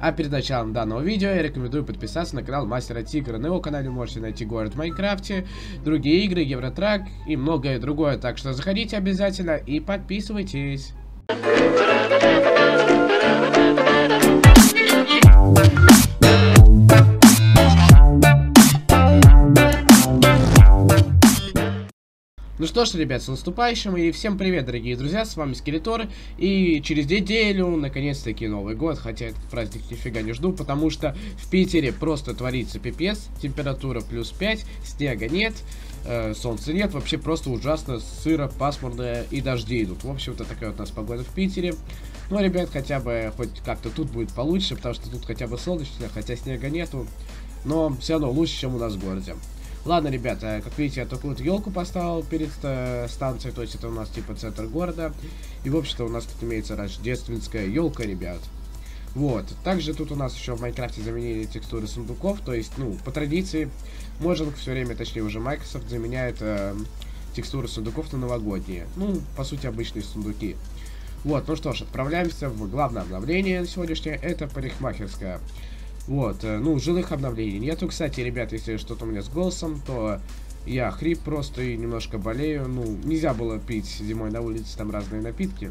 А перед началом данного видео я рекомендую подписаться на канал Мастера Тигра. На его канале можете найти город в Майнкрафте, другие игры, Евротрак и многое другое. Так что заходите обязательно и подписывайтесь. Ну что ж, ребят, с наступающим и всем привет, дорогие друзья, с вами Скелетор. И через неделю, наконец-таки, Новый год, хотя этот праздник нифига не жду, потому что в Питере просто творится пипец, температура плюс 5, снега нет, солнца нет, вообще просто ужасно, сыро, пасмурно и дожди идут. В общем-то, такая вот у нас погода в Питере. Ну, ребят, хотя бы хоть как-то тут будет получше, потому что тут хотя бы солнечно, хотя снега нету, но все равно лучше, чем у нас в городе. Ладно, ребята, как видите, я такую вот елку поставил перед станцией, то есть это у нас типа центр города. И, в общем-то, у нас тут имеется рождественская елка, ребят. Вот. Также тут у нас еще в Майнкрафте заменили текстуры сундуков, то есть, ну, по традиции, Mojang все время, точнее уже Microsoft, заменяет текстуры сундуков на новогодние. Ну, по сути, обычные сундуки. Вот, ну что ж, отправляемся в главное обновление на сегодняшнее, это парикмахерская. Вот, ну, жилых обновлений нету. Кстати, ребят, если что-то у меня с голосом, то я хрип просто и немножко болею. Ну, нельзя было пить зимой на улице там разные напитки.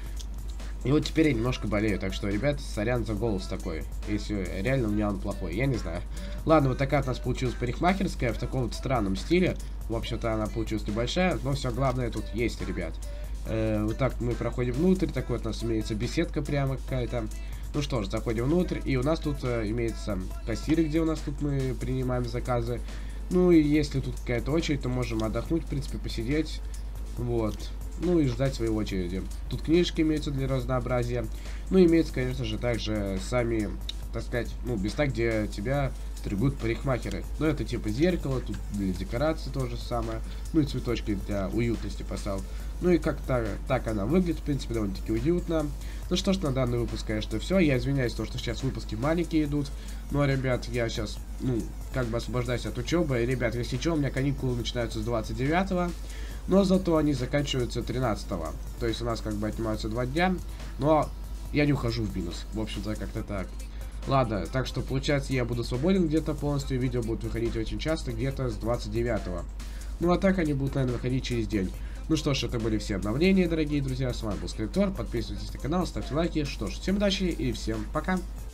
И вот теперь я немножко болею, так что, ребят, сорян за голос такой, если реально у меня он плохой, я не знаю. Ладно, вот такая у нас получилась парикмахерская в таком вот странном стиле. В общем-то, она получилась небольшая, но все главное тут есть, ребят. Вот так мы проходим внутрь, такой вот у нас имеется беседка прямо какая-то. Ну что ж, заходим внутрь, и у нас тут имеется кассиры, где у нас тут мы принимаем заказы. Ну и если тут какая-то очередь, то можем отдохнуть, в принципе, посидеть. Вот. Ну и ждать своей очереди. Тут книжки имеются для разнообразия. Ну и имеются, конечно же, также сами, так сказать, ну, места, где тебя стригут парикмахеры. Ну это типа зеркало, тут для декорации тоже самое. Ну и цветочки для уютности поставил. Ну и как-то так она выглядит, в принципе, довольно-таки уютно. Ну что ж, на данный выпуск, конечно, все. Я извиняюсь, то, что сейчас выпуски маленькие идут. Ну, а, ребят, я сейчас, ну, как бы освобождаюсь от учебы. И, ребят, если что, у меня каникулы начинаются с 29-го. Но зато они заканчиваются 13-го. То есть у нас как бы отнимаются 2 дня. Но я не ухожу в минус. В общем-то, как-то так. Ладно, так что, получается, я буду свободен где-то полностью. Видео будут выходить очень часто, где-то с 29-го. Ну, а так они будут, наверное, выходить через день. Ну что ж, это были все обновления, дорогие друзья. С вами был Скелетор. Подписывайтесь на канал, ставьте лайки. Что ж, всем удачи и всем пока.